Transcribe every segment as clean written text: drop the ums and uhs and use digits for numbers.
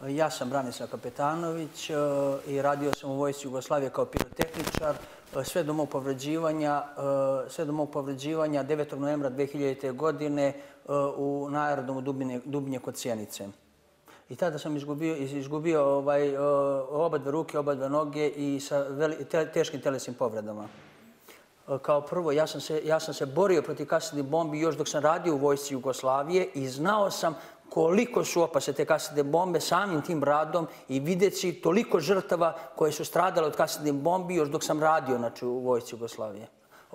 Ja sam Branislav Kapetanović i radio sam u Vojsci Jugoslavije kao pirotehničar sve do mog povređivanja 9. novembra 2000. godine na aerodromu Dubinje kod Sjenice. I tada sam izgubio oba dve ruke, oba dve noge i sa teškim telesnim povredama. Kao prvo, ja sam se borio protiv kasetnih bombi još dok sam radio u Vojsci Jugoslavije i znao sam koliko su opasne te kasetne bombe samim tim radom i videći toliko žrtava koje su stradale od kasetnih bombi još dok sam radio u Vojsci Jugoslavije.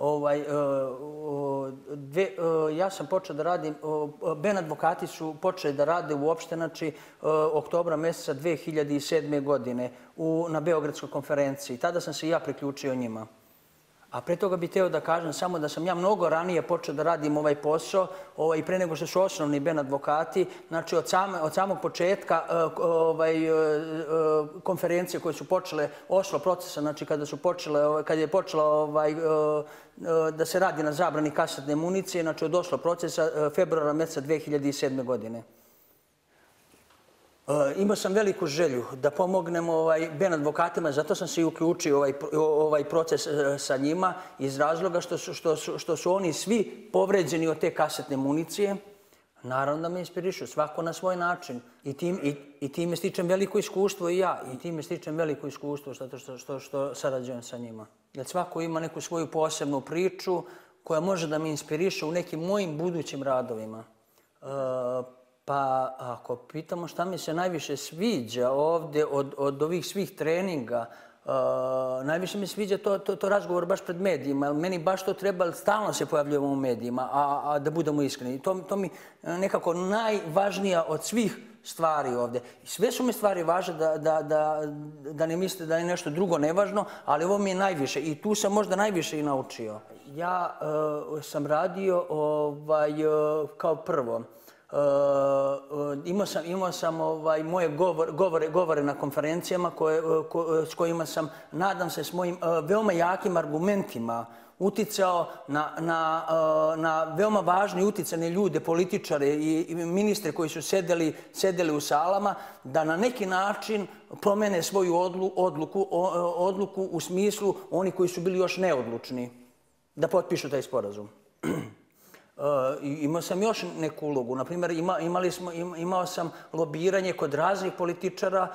Ja sam počeo da radim, Ben advokati su počeli da rade uopšte, oktobra meseca 2007. godine na Beogradskoj konferenciji. Tada sam se i ja priključio njima. A pre toga bih hteo da kažem samo da sam ja mnogo ranije počeo da radim ovaj posao i pre nego što su osnovni Ben advokati, znači od samog početka konferencije koje su počele, Oslo procesa, znači kad je počela da se radi na zabrani kasetne municije, znači od Oslo procesa februara meseca 2007. godine. Imao sam veliku želju da pomognem Ben advokatima, zato sam se i uključio u ovaj proces sa njima iz razloga što su oni svi povređeni od te kasetne municije. Naravno da me inspirišu, svako na svoj način. I time stičem veliko iskustvo i ja. I time stičem veliko iskustvo što sarađujem sa njima. Jer svako ima neku svoju posebnu priču koja može da me inspiriše u nekim mojim budućim radovima. Pa ako pitamo šta mi se najviše sviđa ovdje od ovih svih treninga, najviše mi sviđa to razgovor baš pred medijima. Meni baš to treba, stalno se pojavljujemo u medijima, a da budemo iskreni. To mi nekako najvažnija od svih stvari ovdje. Sve su mi stvari važne da ne mislite da je nešto drugo nevažno, ali ovo mi je najviše i tu sam možda najviše i naučio. Ja sam radio kao prvo. Imao sam moje govore na konferencijama s kojima sam, nadam se, s mojim veoma jakim argumentima uticao na veoma važne i uticane ljude, političare i ministre koji su sedeli u salama, da na neki način promene svoju odluku u smislu oni koji su bili još neodlučni da potpišu taj sporazum. Imao sam još neku ulogu. Naprimjer, imao sam lobiranje kod raznih političara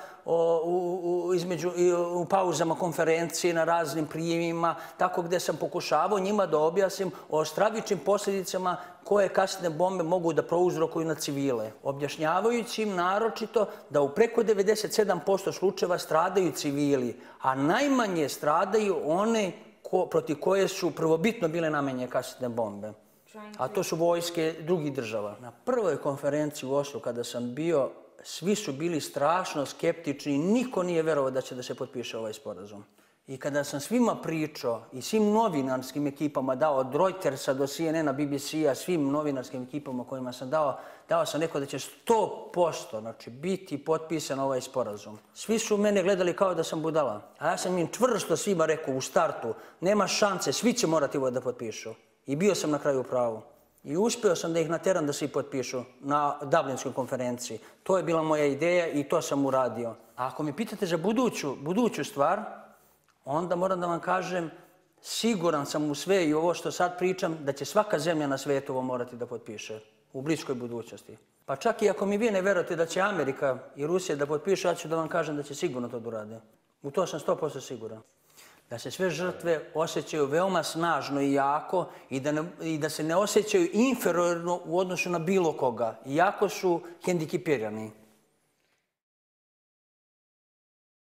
u pauzama konferencije, na raznim prijemima, tako gde sam pokušavao njima da objasnim o stravičnim posljedicama koje kasetne bombe mogu da prouzrokuju na civile, objašnjavajući im naročito da u preko 97% slučajeva stradaju civili, a najmanje stradaju one protiv koje su prvobitno bile namenjene kasetne bombe. A to su vojske drugih država. Na prvoj konferenciji u Oslu kada sam bio, svi su bili strašno skeptični i niko nije verovao da će da se potpiše ovaj sporazum. I kada sam svima pričao i svim novinarskim ekipama dao, od Reutersa do CNN-a, BBC-a, svim novinarskim ekipama kojima sam dao sam rekao da će 100% biti potpisan ovaj sporazum. Svi su mene gledali kao da sam budala. A ja sam im čvrsto svima rekao u startu, nema šanse, svi će morati ovo da potpišu. I bio sam na kraju u pravu. I uspeo sam da ih nateram da se i potpišu na Dublinskoj konferenciji. To je bila moja ideja i to sam uradio. A ako mi pitate za buduću stvar, onda moram da vam kažem, siguran sam u sve i ovo što sad pričam, da će svaka zemlja na svijetu ovo morati da potpiše u bliskoj budućnosti. Pa čak i ako mi vi ne verujete da će Amerika i Rusija da potpišu, ja ću da vam kažem da će sigurno to da urade. U to sam 100% siguran. Da se sve žrtve osjećaju veoma snažno i jako i da se ne osjećaju inferiorno u odnosu na bilo koga, iako su hendikepirani.